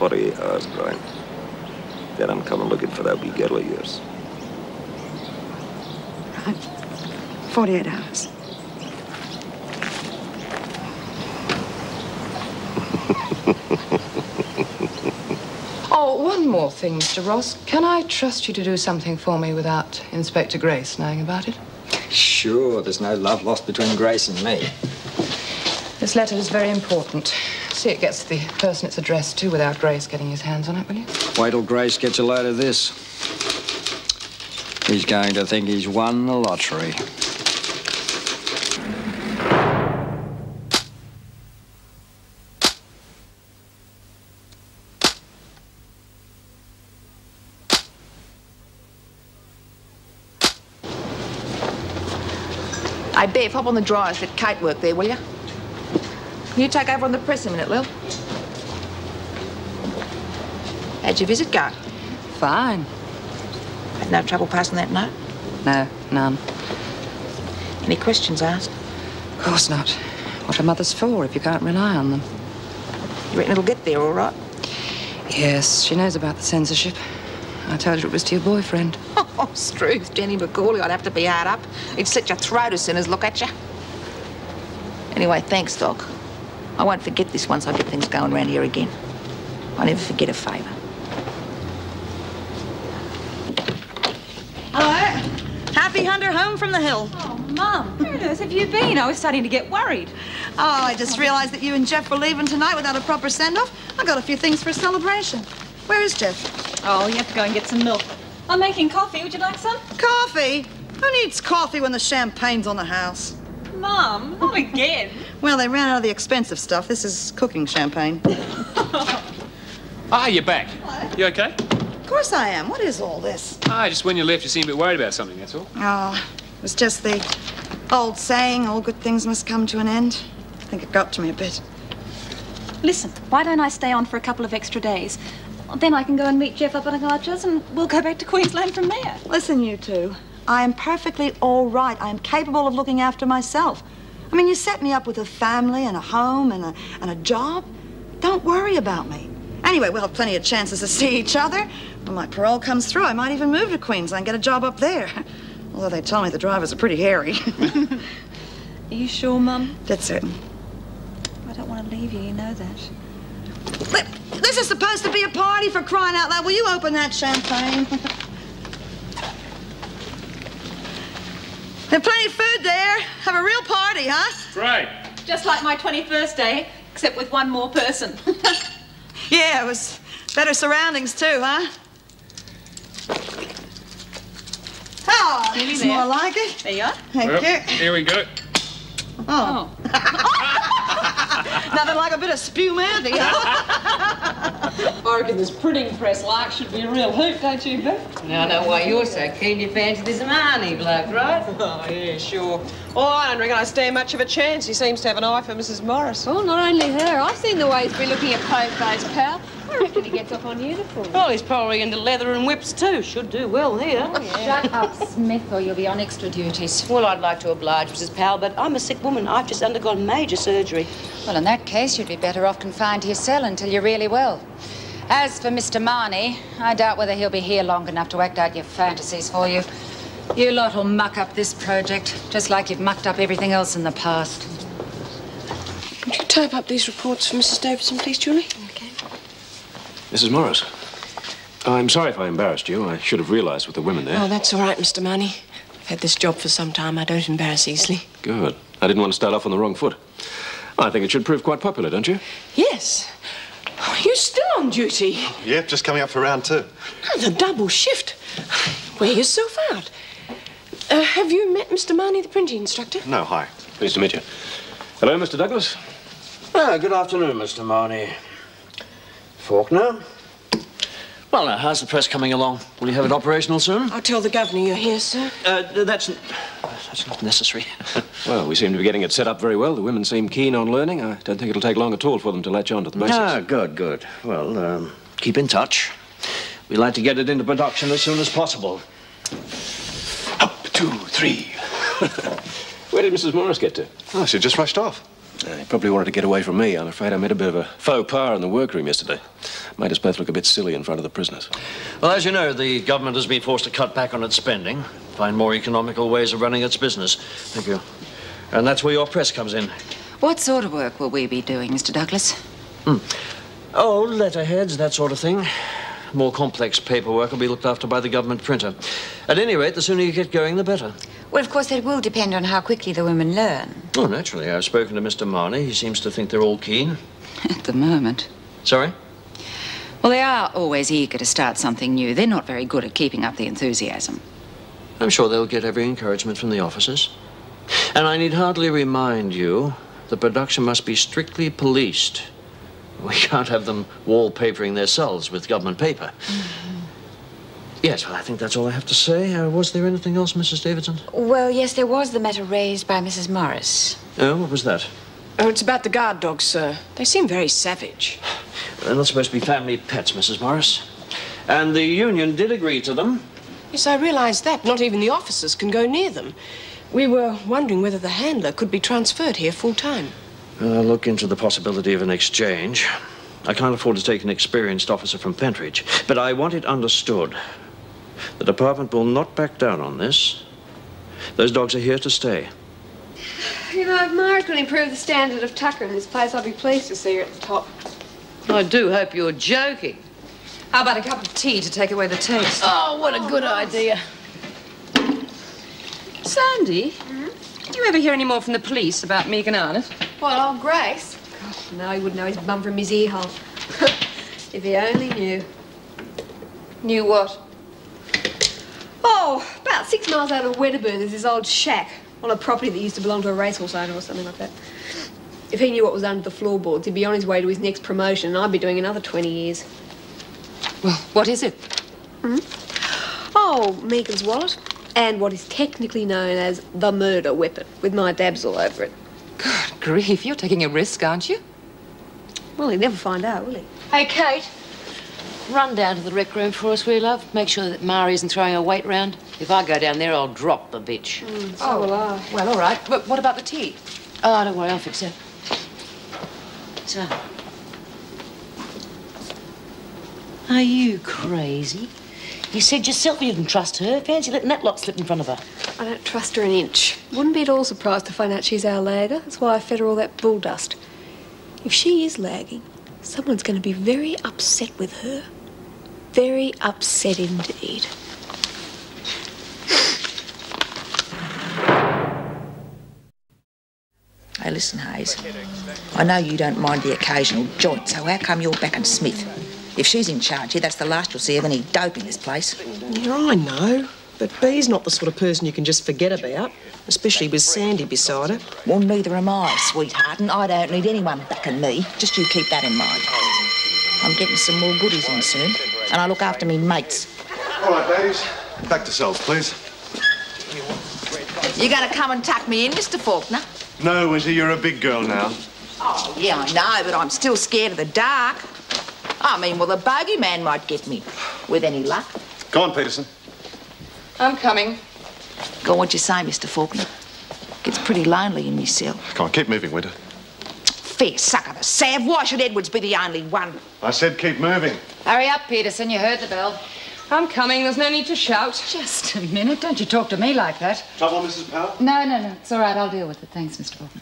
48 hours, Brian. Then I'm coming looking for that wee girl of yours. Right. 48 hours. Oh, one more thing, Mr. Ross. Can I trust you to do something for me without Inspector Grace knowing about it? Sure, there's no love lost between Grace and me. This letter is very important. See it gets to the person it's addressed to without Grace getting his hands on it, will you? Wait till Grace gets a load of this. He's going to think he's won the lottery. Hey, Bev, hop on the dryers. Let Kate work there, will you? Can you take over on the press a minute, Lil? How'd your visit go? Fine. Had no trouble passing that note? No, none. Any questions asked? Of course not. What are mothers for if you can't rely on them? You reckon it'll get there all right? Yes, she knows about the censorship. I told her it was to your boyfriend. Oh, Struth, Jenny McCauley, I'd have to be hard up. He'd slit your throat as soon as look at you. Anyway, thanks, Doc. I won't forget this once I get things going around here again. I never forget a favour. Hello. Happy Hunter home from the hill. Oh, Mum, where on earth have you been? I was starting to get worried. Oh, I just realized that you and Jeff were leaving tonight without a proper send-off. I got a few things for a celebration. Where is Jeff? Oh, you have to go and get some milk. I'm making coffee. Would you like some? Coffee? Who needs coffee when the champagne's on the house? Mum, not again. Well, they ran out of the expensive stuff. This is cooking champagne. Ah, you're back. Hello. You okay? Of course I am. What is all this? Ah, just when you left, you seemed a bit worried about something, that's all. Oh, it was just the old saying, all good things must come to an end. I think it got to me a bit. Listen, why don't I stay on for a couple of extra days? Then I can go and meet Jeff up at Archers and we'll go back to Queensland from there. Listen, you two. I am perfectly all right. I am capable of looking after myself. I mean, you set me up with a family and a home and a job. Don't worry about me. Anyway, we'll have plenty of chances to see each other. When my parole comes through, I might even move to Queensland and get a job up there. Although they tell me the drivers are pretty hairy. Are you sure, Mum? Dead certain. I don't want to leave you, you know that. This is supposed to be a party, for crying out loud. Will you open that champagne? Have plenty of food there. Have a real party, huh? Right. Just like my 21st day, except with one more person. Yeah, it was better surroundings too, huh? Oh, Nearly it's there. more like it. There you are. Thank Well, you. here we go. Oh. Nothing like a bit of spumanti, huh? I reckon this printing press lark should be a real hoot, don't you, Biff? Now, I know why you're so keen. You fancy this Marnie bloke, right? Oh, yeah, sure. Oh, I don't reckon I stand much of a chance. He seems to have an eye for Mrs. Morris. Well, not only her. I've seen the way he's been looking at Popo's pal. I reckon he gets off on uniform. Well, he's probably into leather and whips, too. Should do well here. Oh, yeah. Shut up, Smith, or you'll be on extra duties. Well, I'd like to oblige Mrs. Powell, but I'm a sick woman. I've just undergone major surgery. Well, in that case, you'd be better off confined to your cell until you're really well. As for Mr. Marnie, I doubt whether he'll be here long enough to act out your fantasies for you. You lot will muck up this project, just like you've mucked up everything else in the past. Would you type up these reports for Mrs. Davidson, please, Julie? Okay. Mrs. Morris, I'm sorry if I embarrassed you. I should have realized with the women there. Oh, that's all right, Mr. Marnie. I've had this job for some time. I don't embarrass easily. Good. I didn't want to start off on the wrong foot. I think it should prove quite popular, don't you? Yes. Oh, you're still on duty. Yep, just coming up for round 2. Oh, the double shift. Wear yourself out. Have you met Mr. Marnie, the printing instructor? No, hi. Pleased to meet you. Hello, Mr. Douglas. Ah, good afternoon, Mr. Marnie. Faulkner? Well, now, how's the press coming along? Will you have it operational soon? I'll tell the governor you're here, sir. That's not necessary. Well, we seem to be getting it set up very well. The women seem keen on learning. I don't think it'll take long at all for them to latch on to the basics. Ah, good. Well, keep in touch. We'd like to get it into production as soon as possible. Up, 2, 3. Where did Mrs. Morris get to? Oh, she just rushed off. He probably wanted to get away from me. I'm afraid I made a bit of a faux pas in the workroom yesterday. Made us both look a bit silly in front of the prisoners. Well, as you know, the government has been forced to cut back on its spending, find more economical ways of running its business. Thank you. And that's where your press comes in. What sort of work will we be doing, Mr. Douglas? Oh, letterheads, that sort of thing. More complex paperwork will be looked after by the government printer. At any rate, the sooner you get going, the better. Well, of course, that will depend on how quickly the women learn. Oh, naturally. I've spoken to Mr. Marnie. He seems to think they're all keen. At the moment. Sorry? Well, they are always eager to start something new. They're not very good at keeping up the enthusiasm. I'm sure they'll get every encouragement from the officers. And I need hardly remind you, the production must be strictly policed. We can't have them wallpapering their cells with government paper. Yes, well, I think that's all I have to say. Was there anything else, Mrs. Davidson? Well, yes, there was the matter raised by Mrs. Morris. Oh, what was that? Oh, it's about the guard dogs, sir. They seem very savage. They're not supposed to be family pets, Mrs. Morris. And the union did agree to them. Yes, I realise that. Not even the officers can go near them. We were wondering whether the handler could be transferred here full-time. I'll look into the possibility of an exchange. I can't afford to take an experienced officer from Pentridge, but I want it understood. The department will not back down on this. Those dogs are here to stay. You know, if Mara could improve the standard of Tucker in this place, I'd be pleased to see her at the top. I do hope you're joking. How about a cup of tea to take away the taste? Oh, what a good idea. Sandy, did you ever hear any more from the police about Megan Arnott? What, old Grace? Gosh, no, he wouldn't know his bum from his ear hole. If he only knew. Knew what? Oh, about 6 miles out of Wedderburn, there's this old shack on a property that used to belong to a racehorse owner or something like that. If he knew what was under the floorboards, he'd be on his way to his next promotion, and I'd be doing another 20 years. Well, what is it? Oh, Megan's wallet, and what is technically known as the murder weapon, with my dabs all over it. Good grief, you're taking a risk, aren't you? Well, he'll never find out, will he? Hey, Kate. Run down to the rec room for us, will you, love? Make sure that Mara isn't throwing her weight round. If I go down there, I'll drop the bitch. So will I. Well, all right. But what about the tea? Oh, don't worry, I'll fix it. So. Are you crazy? You said yourself you didn't trust her. Fancy letting that lot slip in front of her. I don't trust her an inch. Wouldn't be at all surprised to find out she's our lagger. That's why I fed her all that bull dust. If she is lagging, someone's going to be very upset with her. Very upset indeed. Hey, listen, Hayes. I know you don't mind the occasional joint, so how come you're backing Smith? If she's in charge here, that's the last you'll see of any dope in this place. Yeah, I know. But Bee's not the sort of person you can just forget about, especially with Sandy beside her. Well, neither am I, sweetheart, and I don't need anyone backing me. Just you keep that in mind. I'm getting some more goodies in soon, and I look after me mates. All right, ladies. Back to cells, please. You gonna come and tuck me in, Mr. Faulkner? No, Winter, you're a big girl now. Oh, yeah, I know, but I'm still scared of the dark. I mean, well, the bogeyman might get me, with any luck. Go on, Peterson. I'm coming. Go on, what you say, Mr. Faulkner. Gets pretty lonely in me cell. Come on, keep moving, Winter. Fair sucker, the Sav. Why should Edwards be the only one? I said keep moving. Hurry up, Peterson. You heard the bell. I'm coming. There's no need to shout. Just a minute. Don't you talk to me like that. Trouble, Mrs. Powell? No. It's all right. I'll deal with it. Thanks, Mr. Faulkner.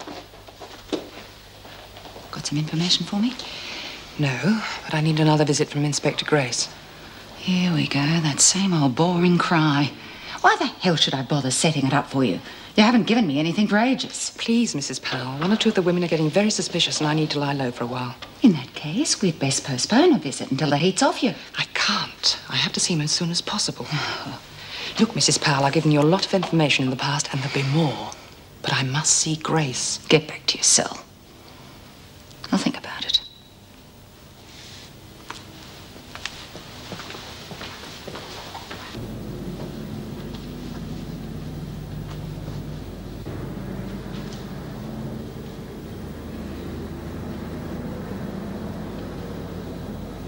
Got some information for me? No, but I need another visit from Inspector Grace. Here we go. That same old boring cry. Why the hell should I bother setting it up for you? You haven't given me anything for ages. Please, Mrs. Powell. One or two of the women are getting very suspicious and I need to lie low for a while. In that case, we'd best postpone a visit until the heat's off you. I can't. I have to see him as soon as possible. Look, Mrs. Powell, I've given you a lot of information in the past and there'll be more. But I must see Grace. Get back to your cell. I'll think about it.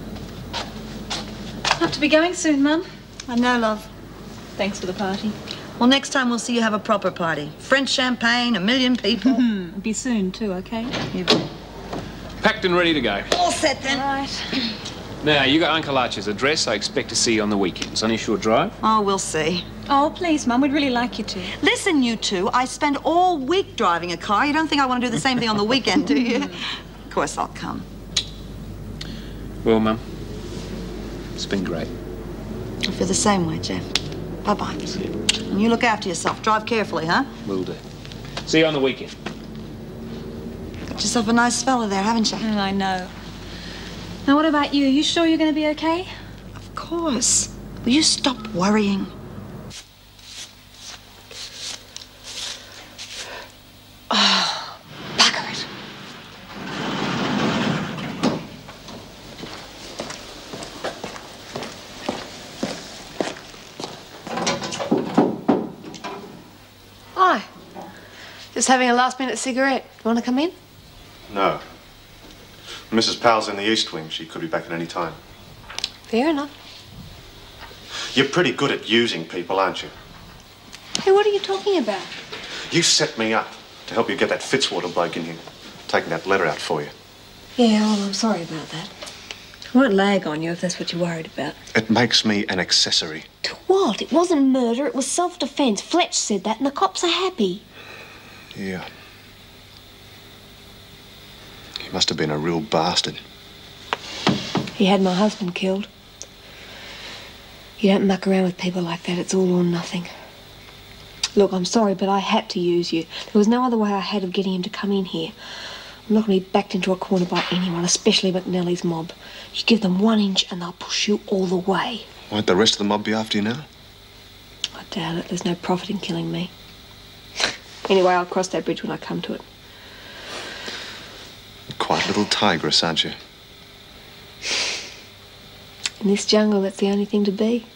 Have to be going soon, Mum. I know, love. Thanks for the party. Well, next time we'll see you have a proper party. French champagne, 1 million people. Be soon, too, okay? You bet. Packed and ready to go. All set then. Right. Now, you got Uncle Archer's address. I expect to see you on the weekends. On his short drive? Oh, we'll see. Oh, please, Mum, we'd really like you to. Listen, you two, I spend all week driving a car. You don't think I want to do the same thing on the weekend, do you? Of course I'll come. Well, Mum, it's been great. I feel the same way, Jeff. Bye-bye. See you. And you look after yourself. Drive carefully, huh? Will do. See you on the weekend. Got yourself a nice fella there, haven't you? I know. Now, what about you? You sure you're going to be okay? Of course. Will you stop worrying? Oh, bugger it. Hi. Just having a last-minute cigarette. You want to come in? No. Mrs. Powell's in the East Wing. She could be back at any time. Fair enough. You're pretty good at using people, aren't you? Hey, what are you talking about? You set me up to help you get that Fitzwater bloke in here, taking that letter out for you. Yeah, well, I'm sorry about that. I won't lag on you if that's what you're worried about. It makes me an accessory. To what? It wasn't murder, it was self-defense. Fletch said that, and the cops are happy. Yeah. He must have been a real bastard. He had my husband killed. You don't muck around with people like that. It's all or nothing. Look, I'm sorry, but I had to use you. There was no other way I had of getting him to come in here. I'm not going to be backed into a corner by anyone, especially McNally's mob. You give them 1 inch and they'll push you all the way. Won't the rest of the mob be after you now? I doubt it. There's no profit in killing me. Anyway, I'll cross that bridge when I come to it. Quite a little tigress, aren't you? In this jungle, that's the only thing to be.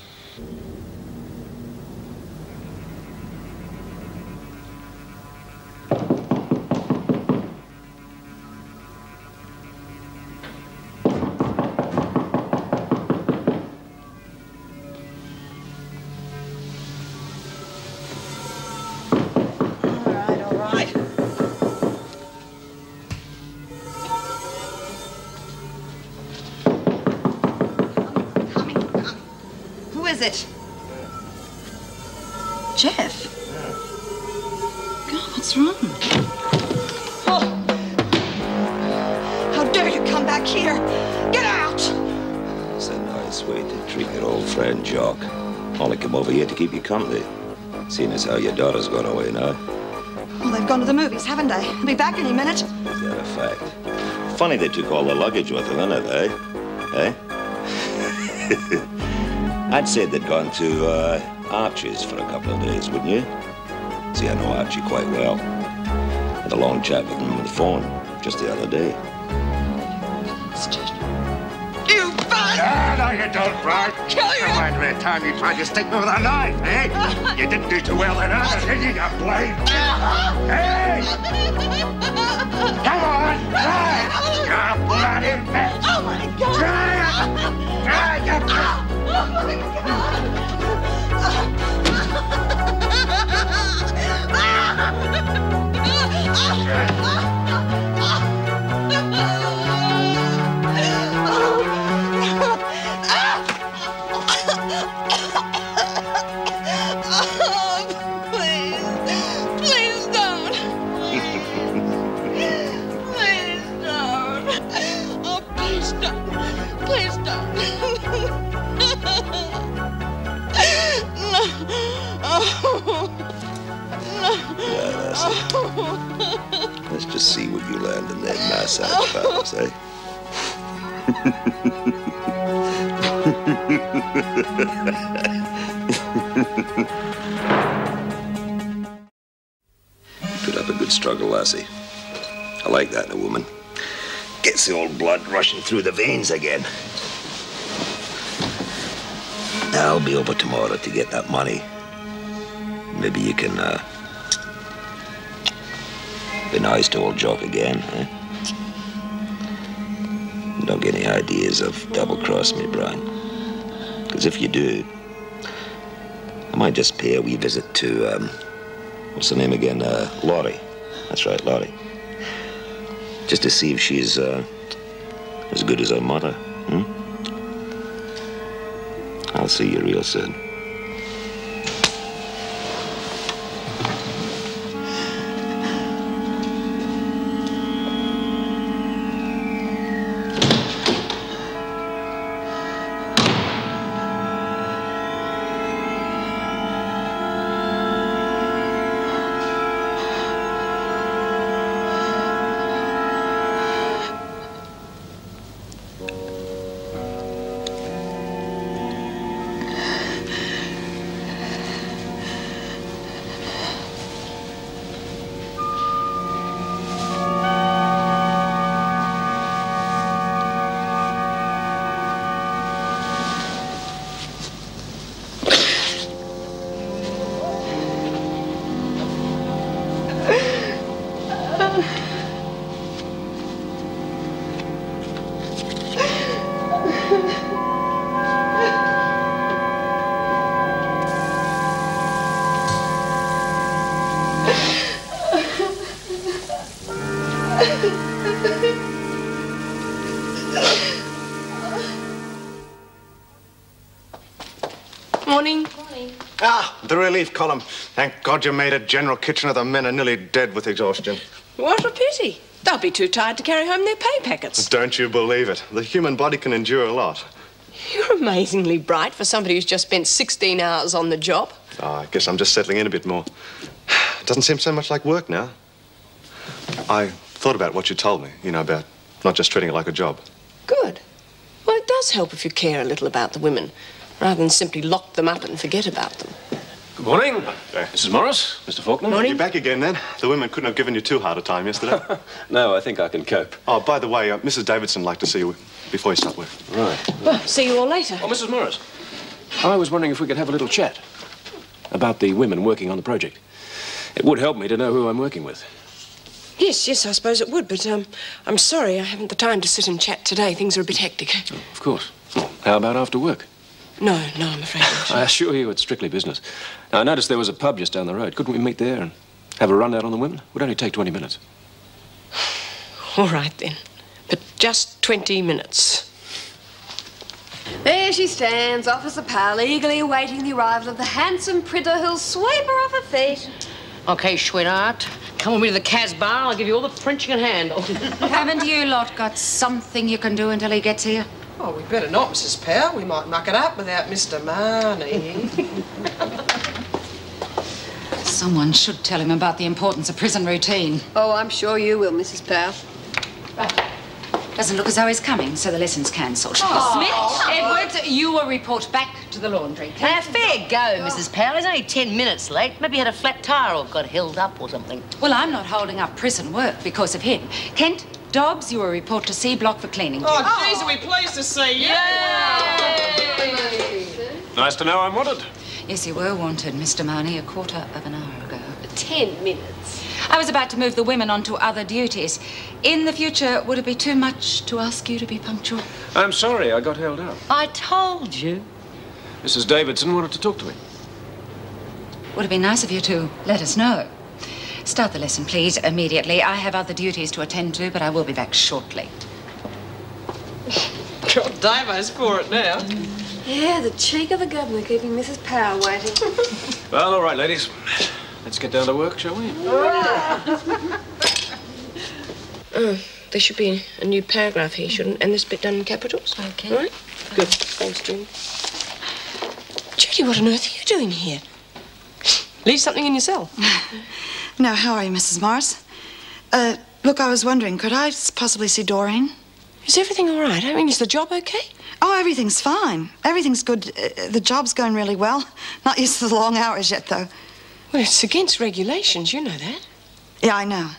Is it? Jeff? God, what's wrong? Oh. How dare you come back here? Get out! It's a nice way to treat your old friend, Jock. Only come over here to keep you company. Seeing as how your daughter's gone away now. Well, they've gone to the movies, haven't they? They'll be back any minute. Is that a fact? Funny they took all the luggage with them, isn't it, eh? Eh? I'd say they'd gone to Archie's for a couple of days, wouldn't you? See, I know Archie quite well. Had a long chat with him on the phone just the other day. You bastard! No, you don't, right? Kill you! Reminds me of the time you tried to stick me with a knife, eh? You didn't do too well then, either, did you, you blade? Hey! Come on, try it! You bloody bitch! Oh, my God! Try it! Try it! Oh, my Please don't. Please don't. Oh, please don't. Please don't. Yeah, that's it. Let's just see what you land in that massage palace, eh? Put up a good struggle, lassie. I like that in a woman. Gets the old blood rushing through the veins again. I'll be over tomorrow to get that money. Maybe you can, be nice to old Jock again, eh? Don't get any ideas of double-cross me, Brian. Because if you do, might just pay a wee visit to, what's her name again? Laurie. That's right, Laurie. Just to see if she's as good as her mother. I'll see you real soon. Morning. Ah, the relief column. Thank God you made it, General Kitchener. The men are nearly dead with exhaustion. What a pity. They'll be too tired to carry home their pay packets. Don't you believe it? The human body can endure a lot. You're amazingly bright for somebody who's just spent 16 hours on the job. Oh, I guess I'm just settling in a bit more. It doesn't seem so much like work now. I thought about what you told me, you know, about not just treating it like a job. Good. Well, it does help if you care a little about the women, rather than simply lock them up and forget about them. Good morning, Mrs. Morris, Mr. Faulkner. You're back again, then? The women couldn't have given you too hard a time yesterday. No, I think I can cope. Oh, by the way, Mrs. Davidson would like to see you before you start work. Right. Well, see you all later. Oh, Mrs. Morris, I was wondering if we could have a little chat about the women working on the project. It would help me to know who I'm working with. Yes, I suppose it would, but I'm sorry I haven't the time to sit and chat today. Things are a bit hectic. Oh, of course. Well, how about after work? No, I'm afraid not. I assure you it's strictly business. Now, I noticed there was a pub just down the road. Couldn't we meet there and have a rundown on the women? It would only take 20 minutes. All right, then. But just 20 minutes. There she stands, Officer Powell, eagerly awaiting the arrival of the handsome printer who'll sweep her off her feet. OK, sweetheart. Come with me to the Casbah. I'll give you all the French you can handle. Haven't you lot got something you can do until he gets here? Oh, we better not, Mrs. Powell. We might muck it up without Mr. Marnie. Someone should tell him about the importance of prison routine. Oh, I'm sure you will, Mrs. Powell. Doesn't look as though he's coming, so the lesson's cancelled. Smith, Edwards, you will report back to the laundry. Fair go, Mrs. Powell. He's only 10 minutes late. Maybe he had a flat tire or got held up or something. Well, I'm not holding up prison work because of him. Kent, Dobbs, you will report to C block for cleaning. Oh, geez, are we pleased to see you? Nice to know I'm wanted. Yes, you were wanted, Mr. Marnie, a quarter of an hour ago. 10 minutes. I was about to move the women onto other duties. In the future, would it be too much to ask you to be punctual? I'm sorry I got held up. I told you. Mrs. Davidson wanted to talk to me. Would it be nice of you to let us know? Start the lesson, please, immediately. I have other duties to attend to, but I will be back shortly. Got Davo's for it now. Yeah, the cheek of the governor keeping Mrs. Powell waiting. Well, all right, ladies. Let's get down to work, shall we? There should be a new paragraph here, shouldn't? And this bit done in capitals. OK. All right? Good. Thanks, Judy. Judy, what on earth are you doing here? Leave something in your cell. No, how are you, Mrs. Morris? Look, I was wondering, could I possibly see Doreen? Is everything all right? I mean, is the job OK? Oh, everything's fine. Everything's good. The job's going really well. Not used to the long hours yet, though. Well, it's against regulations. You know that. Yeah, I know.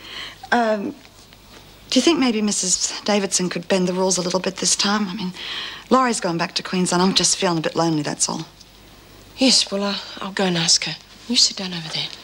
Do you think maybe Mrs. Davidson could bend the rules a little bit this time? I mean, Laurie's gone back to Queensland. I'm just feeling a bit lonely, that's all. Yes, well, I'll go and ask her. You sit down over there.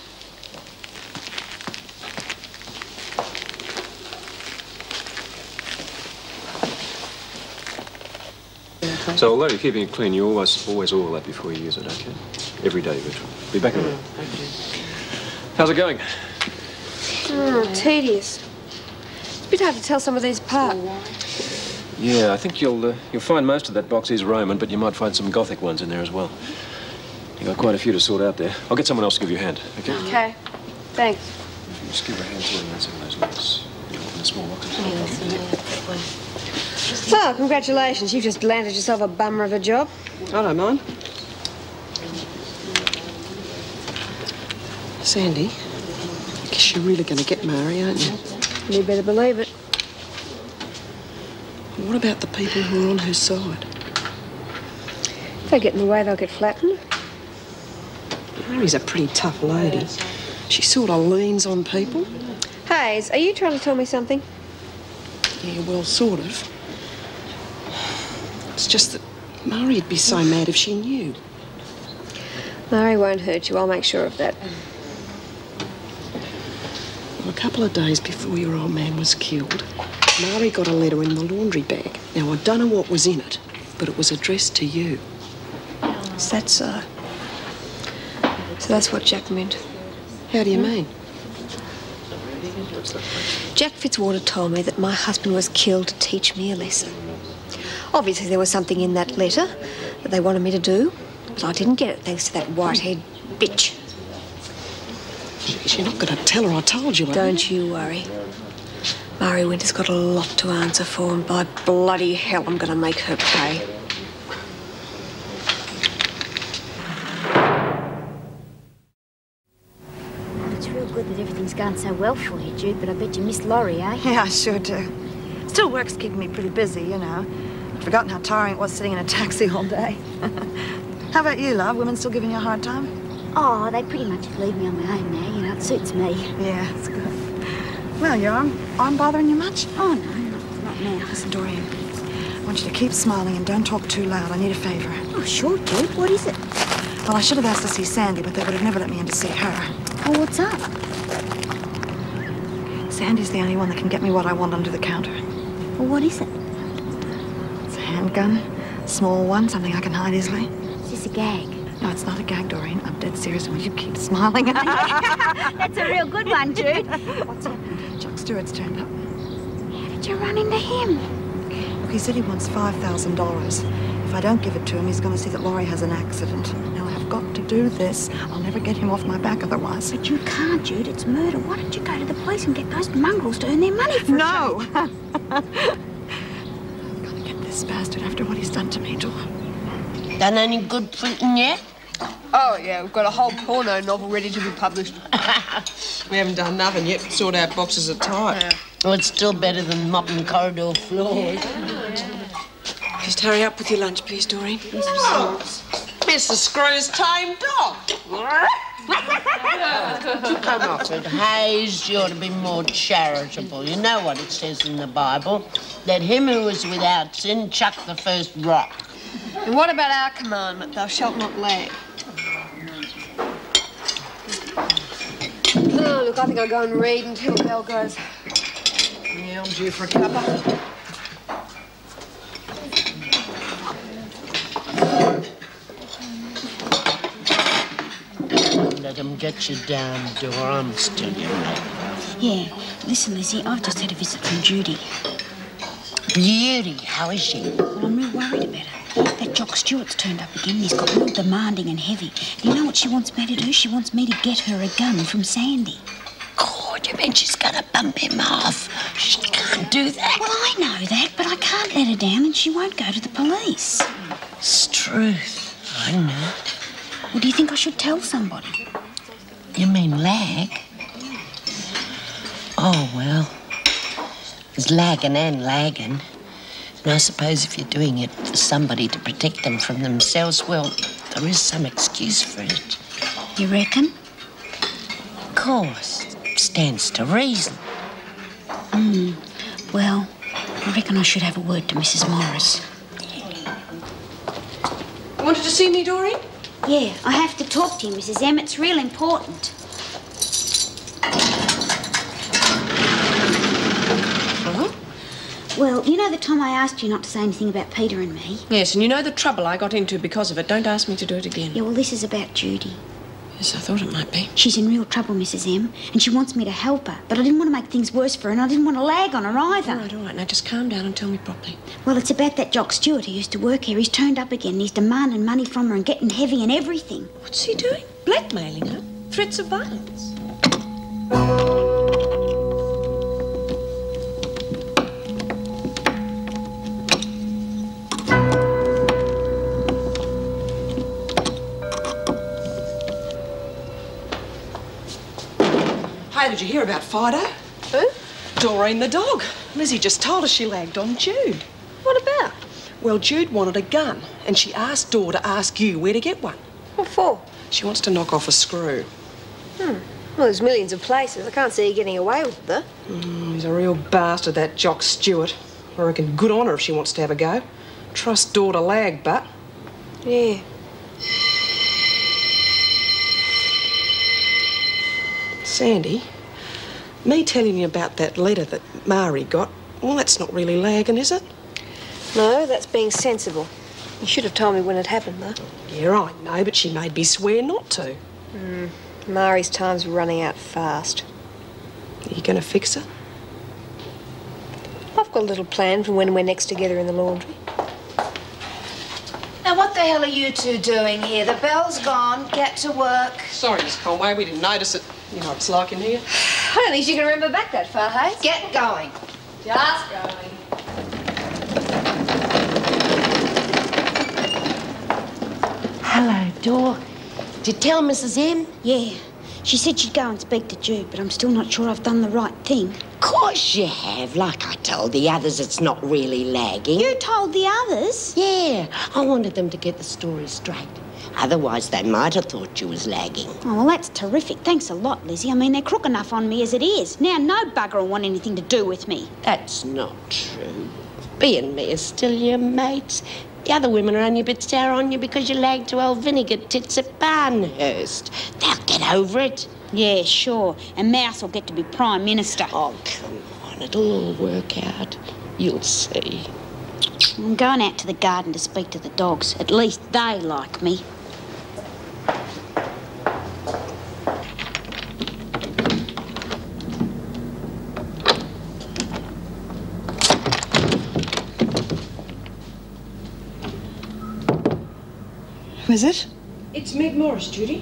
So although you're keeping it clean, you always oil that before you use it, okay? every day, Bertram. Be back in a minute. How's it going? Oh, tedious. It's a bit hard to tell some of these apart. Yeah, I think you'll find most of that box is Roman, but you might find some Gothic ones in there as well. You got quite a few to sort out there. I'll get someone else to give you a hand, okay? Okay. Thanks. Just give her a hand sorting out some of those notes. You open the small boxes. So, congratulations. You've just landed yourself a bummer of a job. I don't mind. Sandy, I guess you're really going to get Mari, aren't you? You better believe it. What about the people who are on her side? If they get in the way, they'll get flattened. Mari's a pretty tough lady. She sort of leans on people. Hayes, are you trying to tell me something? Yeah, well, sort of. It's just that Mari'd be so mad if she knew. Mari won't hurt you. I'll make sure of that. Well, a couple of days before your old man was killed, Mari got a letter in the laundry bag. Now, I don't know what was in it, but it was addressed to you. Is that so? So that's what Jack meant. How do you mean? Jack Fitzwater told me that my husband was killed to teach me a lesson. Obviously, there was something in that letter that they wanted me to do, but I didn't get it thanks to that white-haired bitch. Jeez, you're not going to tell her I told you, are you? Don't you worry. Mari Winter's got a lot to answer for, and by bloody hell, I'm going to make her pay. It's real good that everything's going so well for you, Jude, but I bet you miss Laurie, eh? Yeah, I sure do. Still, work's keeping me pretty busy, you know. I'd forgotten how tiring it was sitting in a taxi all day. How about you, love? Women still giving you a hard time? Oh, they pretty much leave me on my own now, you know. It suits me. Yeah, it's good. Well, your arm bothering you much? Oh, no, not now. Listen, Doreen, I want you to keep smiling and don't talk too loud. I need a favour. Oh, sure, Jude. What is it? Well, I should have asked to see Sandy, but they would have never let me in to see her. Oh, what's up? Sandy's the only one that can get me what I want under the counter. Well, what is it? It's a handgun. Small one, something I can hide easily. Is this a gag? No, it's not a gag, Doreen. I'm dead serious. Will you keep smiling? That's a real good one, Jude. What's happened? Chuck Stewart's turned up. How did you run into him? Look, he said he wants $5,000. If I don't give it to him, he's going to see that Laurie has an accident. Now, I've got to do this. I'll never get him off my back otherwise. But you can't, Jude. It's murder. Why don't you go to the police and get those mongrels to earn their money for No! I've got to get this bastard after what he's done to me, Dor. Done any good printing yet? Oh, yeah, we've got a whole porno novel ready to be published. We haven't done nothing yet. Sort out boxes are tight. Well, it's still better than mopping corridor floors. Just hurry up with your lunch, please, Doreen. Mr. Screw's tame dog. Come off it, Hayes. You ought to be more charitable. You know what it says in the Bible. Let him who is without sin chuck the first rock. And what about our commandment, thou shalt not lag? Oh, look, I think I'll go and read until the bell goes. Yeah, I'm due for a cuppa. Let him get you down, Dor. I'm still your mate. Yeah. Listen, Lizzie, I've just had a visit from Judy. Beauty, how is she? Well, I'm real worried about her. That Jock Stewart's turned up again. He's got real demanding and heavy. You know what she wants me to do? She wants me to get her a gun from Sandy. God, you mean she's gonna bump him off? She can't do that. Well, I know that, but I can't let her down and she won't go to the police. It's truth. I know. Well, do you think I should tell somebody? You mean lag? Oh, well. There's lagging and lagging. And I suppose if you're doing it for somebody to protect them from themselves, well, there is some excuse for it. You reckon? Of course. Stands to reason. Well, I reckon I should have a word to Mrs. Morris. You wanted to see me, Doreen? Yeah, I have to talk to you, Mrs. M. It's real important. Well, you know the time I asked you not to say anything about Peter and me? Yes, and you know the trouble I got into because of it. Don't ask me to do it again. Yeah, well, this is about Judy. Yes, I thought it might be. She's in real trouble, Mrs. M, and she wants me to help her. But I didn't want to make things worse for her, and I didn't want to lag on her either. All right. Now just calm down and tell me properly. Well, it's about that Jock Stewart who used to work here. He's turned up again, and he's demanding money from her and getting heavy and everything. What's he doing? Blackmailing her? Threats of violence? Hey, did you hear about Fido? Who? Doreen the dog. Lizzie just told us she lagged on Jude. What about? Well, Jude wanted a gun, and she asked Dor to ask you where to get one. What for? She wants to knock off a screw. Well, there's millions of places. I can't see you getting away with it, though. He's a real bastard, that Jock Stewart. I reckon good on her if she wants to have a go. Trust Dor to lag, but... Yeah. Sandy, me telling you about that letter that Mari got, well, that's not really lagging, is it? No, that's being sensible. You should have told me when it happened, though. Yeah, I know, but she made me swear not to. Mari's time's running out fast. Are you going to fix it? I've got a little plan for when we're next together in the laundry. Now, what the hell are you two doing here? The bell's gone. Get to work. Sorry, Miss Conway, we didn't notice it. You know what it's like in here. I don't think she can remember back that far, hey? Get going. Just going. Hello, Dor. Did you tell Mrs. M? Yeah. She said she'd go and speak to Jude, but I'm still not sure I've done the right thing. Of course you have. Like I told the others, it's not really lagging. You told the others? Yeah. I wanted them to get the story straight. Otherwise, they might have thought you was lagging. Oh, well, that's terrific. Thanks a lot, Lizzie. I mean, they're crook enough on me as it is. Now, no bugger will want anything to do with me. That's not true. B and me are still your mates. The other women are only a bit sour on you because you lagged to old Vinegar Tits at Barnhurst. They'll get over it. Yeah, sure. And Mouse will get to be Prime Minister. Oh, come on. It'll all work out. You'll see. I'm going out to the garden to speak to the dogs. At least they like me. Who is it? It's Meg Morris, Judy.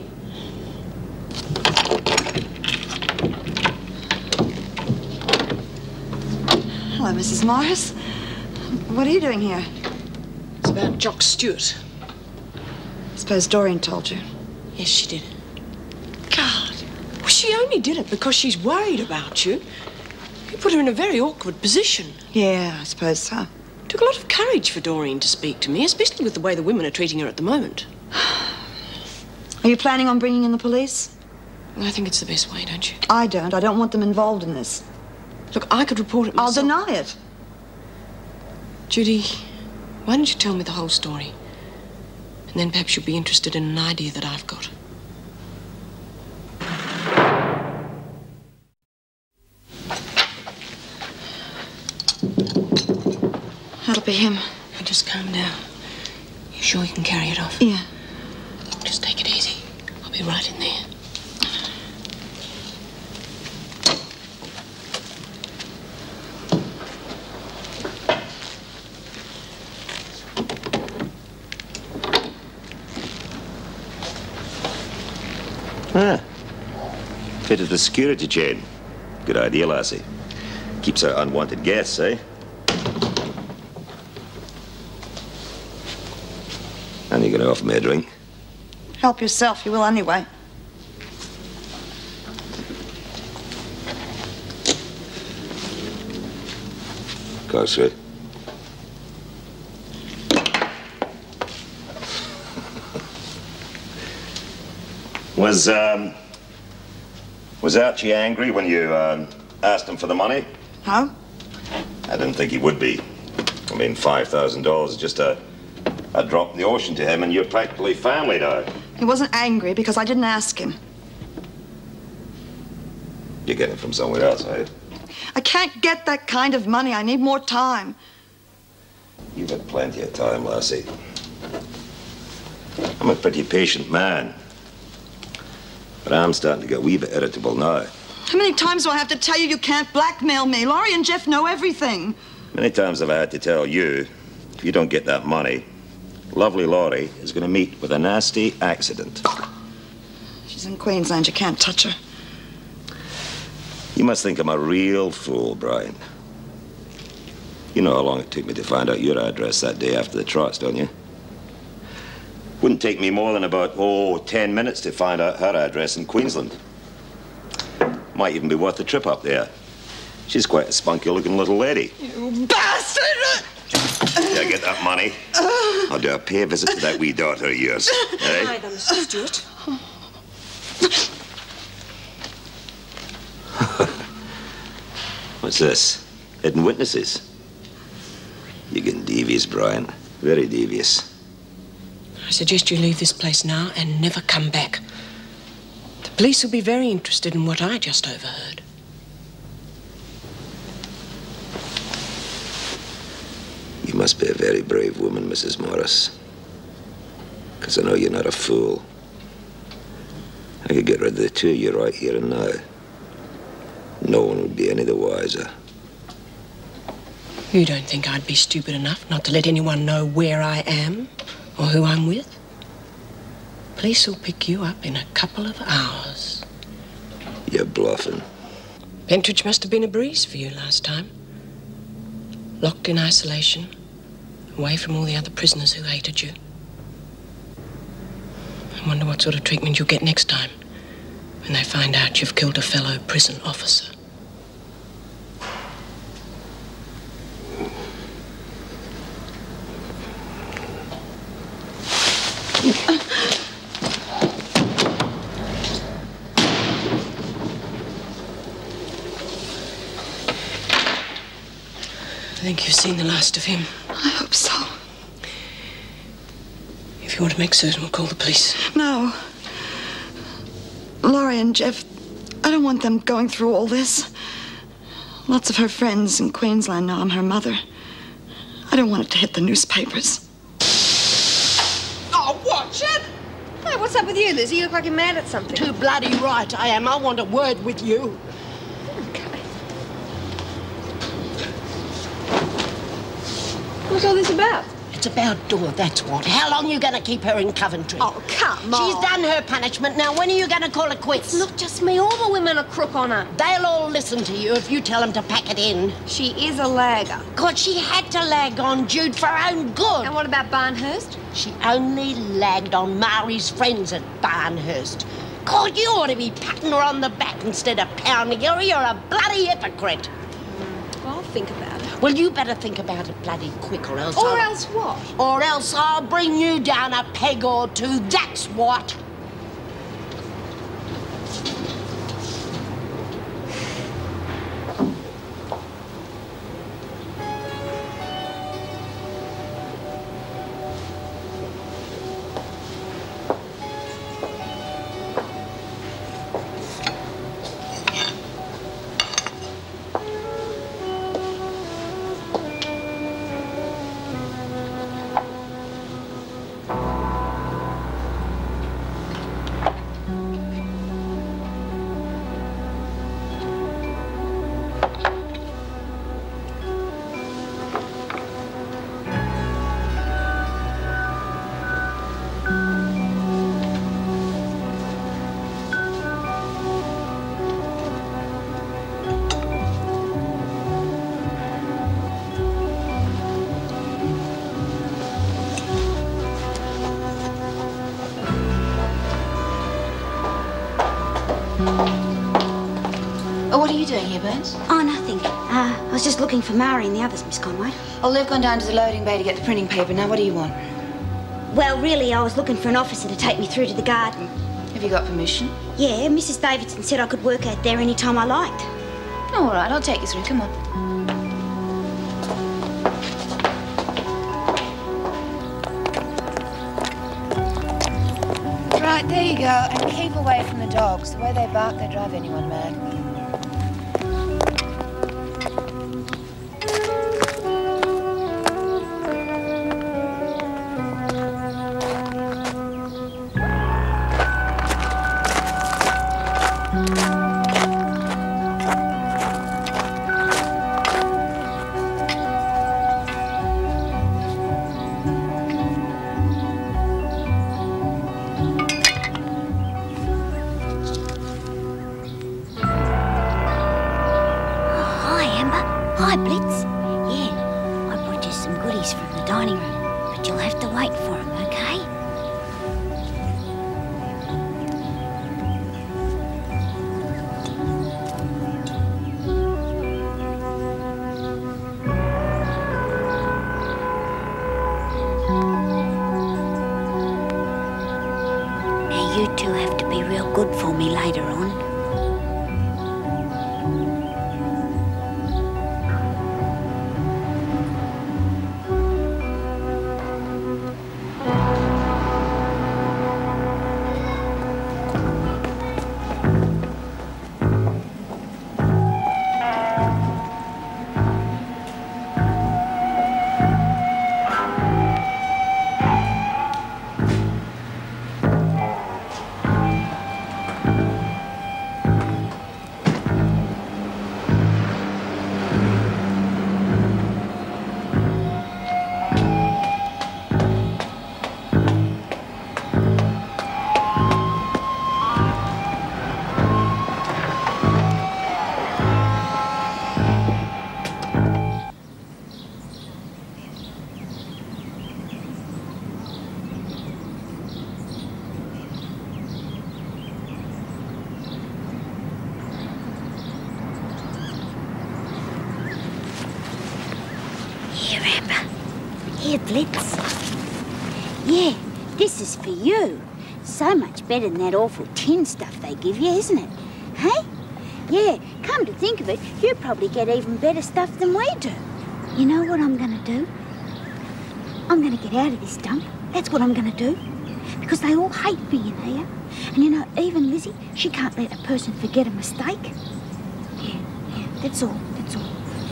Hello, Mrs. Morris. What are you doing here? It's about Jock Stewart. I suppose Doreen told you. Yes, she did. God. Well, she only did it because she's worried about you. You put her in a very awkward position. Yeah, I suppose so. It took a lot of courage for Doreen to speak to me, especially with the way the women are treating her at the moment. Are you planning on bringing in the police? I think it's the best way, don't you? I don't. I don't want them involved in this. Look, I could report it myself. I'll deny it. Judy, why don't you tell me the whole story? And then perhaps you'll be interested in an idea that I've got. That'll be him. Now just calm down. You sure you can carry it off? Yeah. Just take it easy. I'll be right in there. Ah. Fitted the security chain. Good idea, lassie. Keeps out unwanted guests, eh? And you're gonna offer me a drink? Help yourself. You will anyway. Go, sweet. Was Archie angry when you asked him for the money? How? I didn't think he would be. I mean, $5,000 is just a drop in the ocean to him, and you're practically family now. He wasn't angry because I didn't ask him. You get it from somewhere else, eh? I can't get that kind of money. I need more time. You've had plenty of time, lassie. I'm a pretty patient man. But I'm starting to get a wee bit irritable now. How many times do I have to tell you you can't blackmail me? Laurie and Jeff know everything. Many times have I had to tell you, if you don't get that money, lovely Laurie is going to meet with a nasty accident. She's in Queensland. You can't touch her. You must think I'm a real fool, Brian. You know how long it took me to find out your address that day after the trots, don't you? Wouldn't take me more than about, 10 minutes to find out her address in Queensland. Might even be worth the trip up there. She's quite a spunky-looking little lady. You bastard! Yeah, get that money. I'll do a pay visit to that wee daughter of yours. Eh? Hi there, Mr. Stewart. What's this? Hidden witnesses? You're getting devious, Brian. Very devious. I suggest you leave this place now and never come back. The police will be very interested in what I just overheard. You must be a very brave woman, Mrs. Morris. Because I know you're not a fool. I could get rid of the two of you right here and now. No one would be any the wiser. You don't think I'd be stupid enough not to let anyone know where I am or who I'm with? Police will pick you up in a couple of hours. You're bluffing. Pentridge must have been a breeze for you last time. Locked in isolation, away from all the other prisoners who hated you. I wonder what sort of treatment you'll get next time when they find out you've killed a fellow prison officer. I think you've seen the last of him. I hope so. If you want to make certain, we'll call the police. No. Laurie and Jeff, I don't want them going through all this. Lots of her friends in Queensland know I'm her mother. I don't want it to hit the newspapers. Oh, watch it! Hey, what's up with you, Lizzie? You look like you're mad at something. Too bloody right I am. I want a word with you. What's all this about? It's about Dora, that's what. How long are you going to keep her in Coventry? Oh, come on. She's done her punishment. Now, when are you going to call it quits? It's not just me. All the women are crook on her. They'll all listen to you if you tell them to pack it in. She is a lagger. God, she had to lag on Jude for her own good. And what about Barnhurst? She only lagged on Mari's friends at Barnhurst. God, you ought to be patting her on the back instead of pounding her. You're a bloody hypocrite. Well, I'll think about it. Well, you better think about it bloody quick or else Or else what? Or else I'll bring you down a peg or two, that's what. Oh, what are you doing here, Burns? Oh, nothing. I was just looking for Mari and the others, Miss Conway. Oh, they've gone down to the loading bay to get the printing paper. Now, what do you want? Well, really, I was looking for an officer to take me through to the garden. Have you got permission? Yeah, Mrs. Davidson said I could work out there any time I liked. Oh, all right, I'll take you through. Come on. Right, there you go. And keep away from the dogs. The way they bark, they drive anyone mad. from the dining room, but you'll have to wait for him, okay? Now you two have to be real good for me later on. Here, Amber. Here, Blitz. Yeah, this is for you. So much better than that awful tin stuff they give you, isn't it? Hey? Yeah, come to think of it, you probably get even better stuff than we do. You know what I'm gonna do? I'm gonna get out of this dump. That's what I'm gonna do. Because they all hate being here. And you know, even Lizzie, she can't let a person forget a mistake. Yeah, that's all, that's all.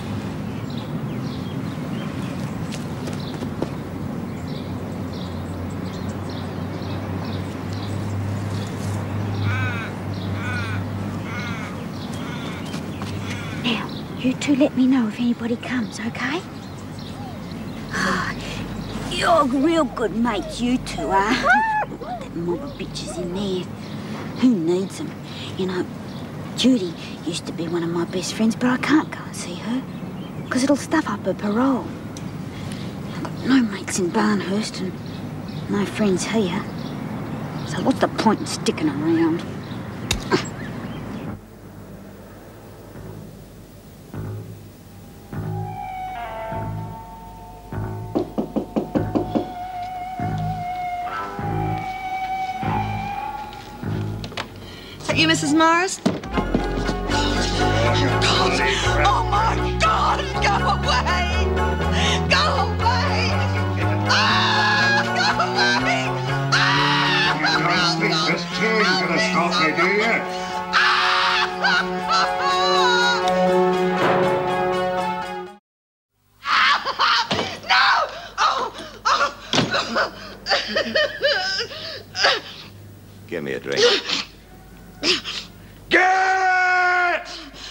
Now, you two let me know if anybody comes, okay? You're real good mates, you two are. That mob of bitches in there. Who needs them? You know, Judy used to be one of my best friends, but I can't go and see her because it'll stuff up her parole. I've got no mates in Barnhurst and no friends here. So what's the point in sticking around? You, Mrs. Morris? Oh, my God! Go away! Go away! Ah! Go away! Ah! You don't speak this too. You're gonna stop me, do you? No! Oh! Give me a drink. Get!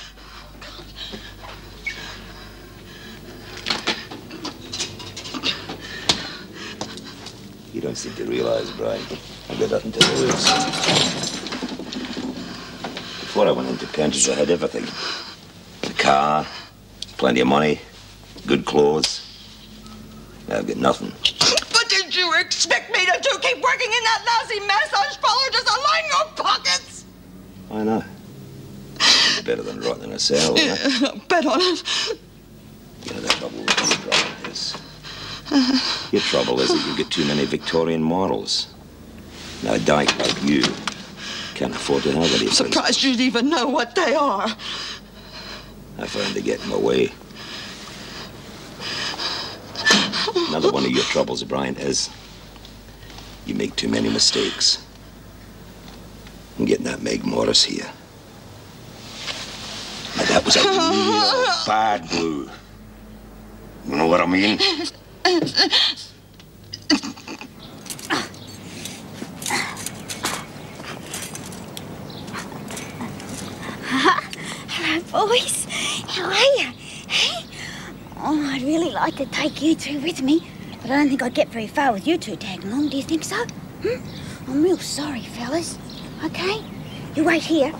You don't seem to realize, Brian, I've got nothing to lose. Before I went into Kent's, I had everything. A car, plenty of money, good clothes. Now I've got nothing. But did you expect me to keep working in that lousy massage parlor just to line your pockets? Why not? It's better than rotting in a cell, huh? Bet on it. You know that trouble with your trouble is. Your trouble is that you get too many Victorian models. Now, a dyke like you can't afford to have any. Surprised you'd even know what they are. I find they get in my way. Another one of your troubles, Brian, is you make too many mistakes. I'm getting that Meg Morris here. Now, that was a real bad blue. You know what I mean? Hello, boys. How are you? Hey? Oh, I'd really like to take you two with me, but I don't think I'd get very far with you two tagging along. Do you think so? I'm real sorry, fellas. Okay? You wait here.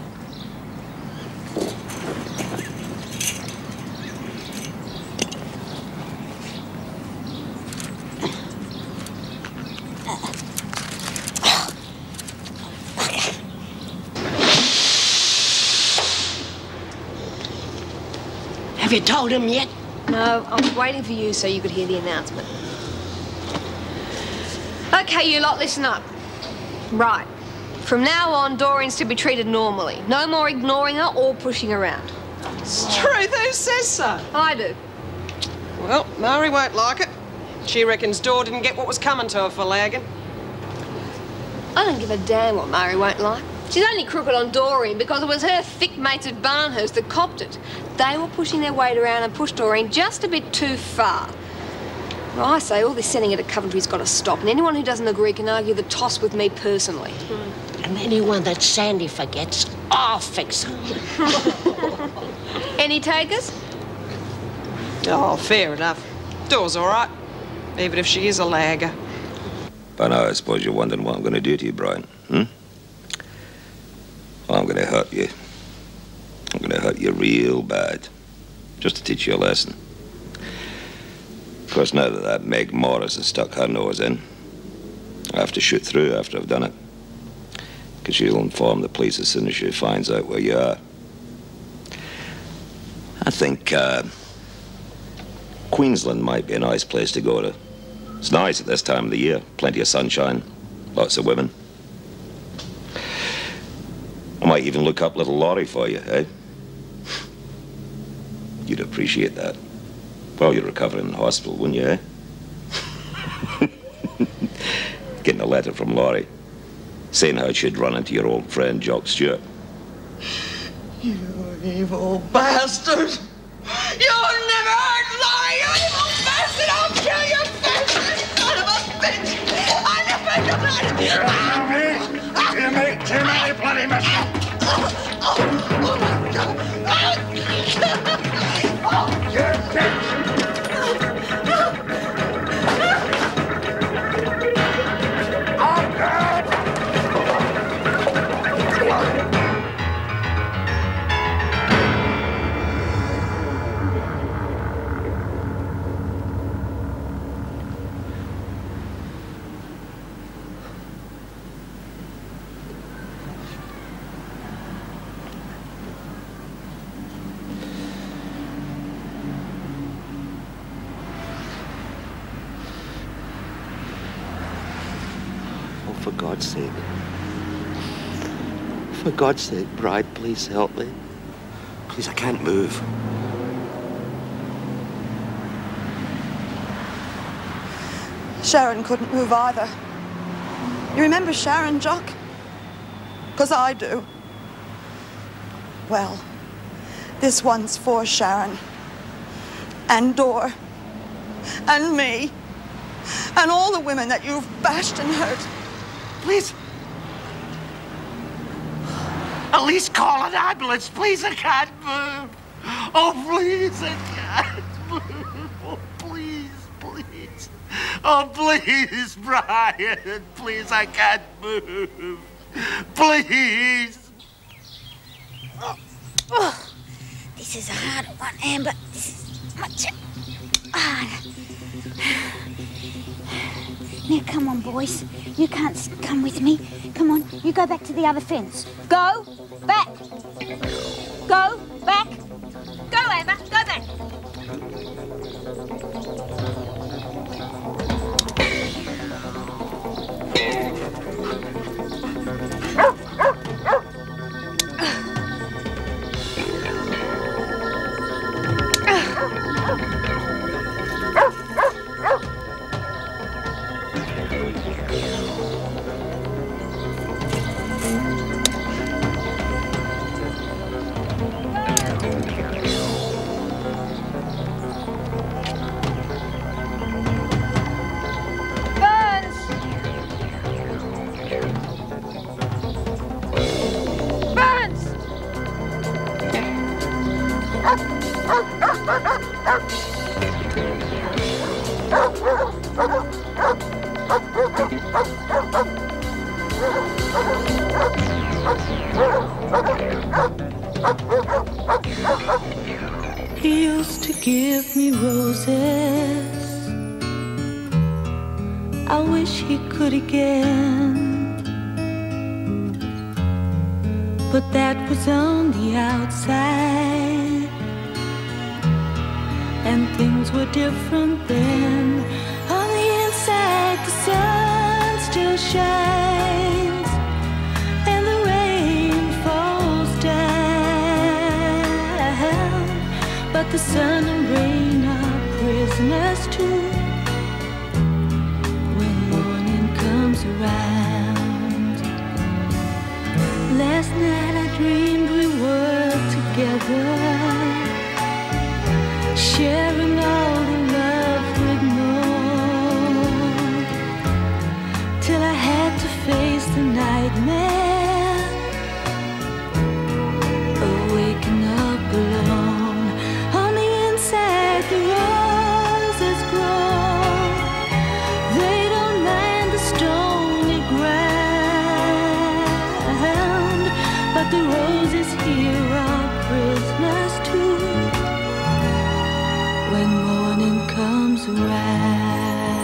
you told him yet? No, I was waiting for you so you could hear the announcement. Okay, you lot, listen up. Right. From now on, Doreen's to be treated normally. No more ignoring her or pushing her around. It's true, who says so? I do. Well, Mari won't like it. She reckons Dor didn't get what was coming to her for lagging. I don't give a damn what Mari won't like. She's only crooked on Doreen because it was her thick mates at Barnhurst that copped it. They were pushing their weight around and pushed Doreen just a bit too far. Well, I say all this sending her to Coventry's got to stop, and anyone who doesn't agree can argue the toss with me personally. And anyone that Sandy forgets, I'll fix them. Any takers? Oh, fair enough. Dor's all right, even if she is a lagger. By now, I suppose you're wondering what I'm going to do to you, Brian, Well, I'm going to hurt you. I'm going to hurt you real bad, just to teach you a lesson. Of course, now that Meg Morris has stuck her nose in, I have to shoot through after I've done it. Because she'll inform the police as soon as she finds out where you are. I think Queensland might be a nice place to go to. It's nice at this time of the year. Plenty of sunshine, lots of women. I might even look up little Laurie for you, eh? You'd appreciate that. Well, you're recovering in the hospital, wouldn't you, eh? Getting a letter from Laurie, saying how she'd run into your old friend, Jock Stewart. You evil bastard! You'll never hurt Laurie, you evil bastard! I'll kill you, bastard! Son of a bitch! I never got You make too many bloody mistakes! Oh my God! You're dead! For God's sake. For God's sake, Bride, please help me. Please, I can't move. Sharon couldn't move either. You remember Sharon, Jock? 'Cause I do. Well, this one's for Sharon. And Dor. And me. And all the women that you've bashed and hurt. Please. At least call an ambulance, please. I can't move. Oh, please, I can't move. Oh, please, please. Oh, please, Brian. Please, I can't move. Please. Oh, this is a hard one, Amber. This is much harder. Now, come on, boys. You can't come with me. Come on, you go back to the other fence. Go back. Go back. Go, Amber. Go back. He used to give me roses. I wish he could again. But that was on the outside. and things were different then. On the inside, the sun still shines, and the rain falls down. But the sun and rain are prisoners too when morning comes around. Last night I dreamed we were together, sharing all the love we'd known, till I had to face the nightmare of waking up alone. On the inside, the roses grow. They don't mind the stony ground, but the roses here are prisoners too when morning comes around.